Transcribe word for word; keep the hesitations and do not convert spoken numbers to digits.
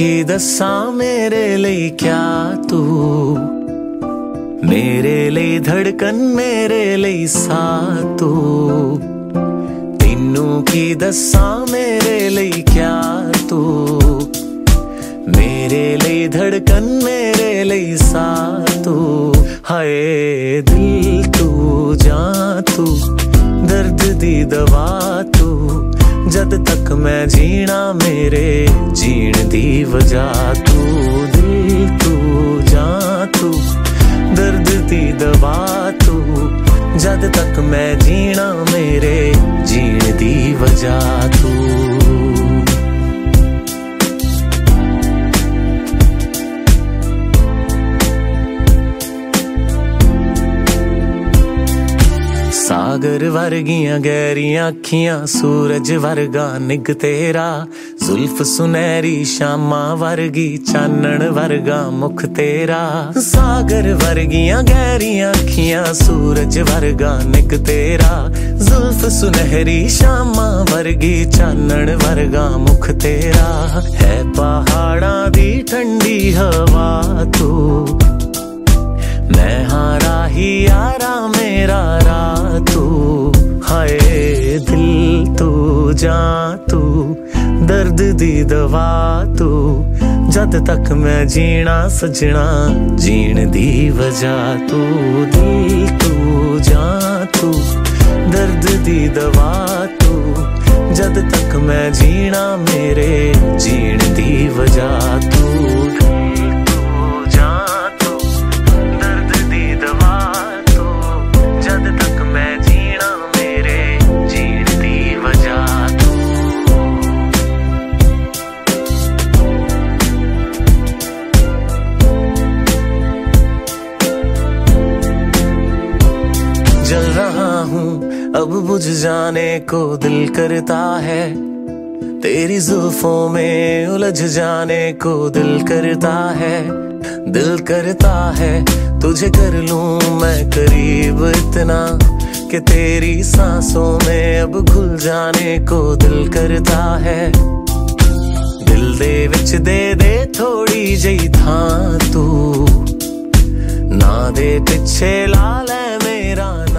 की दसा मेरे लिए क्या तू, मेरे लिए धड़कन मेरे लिए सा तू, तेनू की दसा मेरे लिए क्या तू, मेरे लिए धड़कन मेरे लिए सा तू। हाय दिल तू जा तू, दर्द दी दवा तू, जद तक मैं जीना मेरे जीण दी वजह तू। दिल तू जा तू, दर्द दी दवा तू, जद तक मैं जीना मेरे जीण दी वजह तू। सागर वर्गियां गहरियां अखियां, सूरज वर्गा निग तेरा, जुल्फ सुनहरी शामा वर्गी चानन वर्गा मुख तेरा। सागर वर्गियां गहरियां अखियां, सूरज वर्गा निग तेरा, जुल्फ सुनहरी शामा वर्गी चानन वर्गा मुख तेरा। है पहाड़ा दी ठंडी हवा तू, मैं हारा ही यारा मेरा राह तू। हाय दिल तू जा तू, दर्द दी दवा तू, जद तक मैं जीना सजना जीण दी वजह तू। दिल तू जा तू, दर्द दी दवा तू, जद तक मैं जीना मेरे जीण दी वजह तू। जल रहा हूँ अब बुझ जाने को दिल करता है, तेरी जुल्फों में उलझ जाने को दिल करता है। दिल करता है तुझे कर लूं मैं करीब इतना, कि तेरी सांसों में अब घुल जाने को दिल करता है। दिल दे विच दे दे थोड़ी जही थां तू, ना दे पिछे ला ले मेरा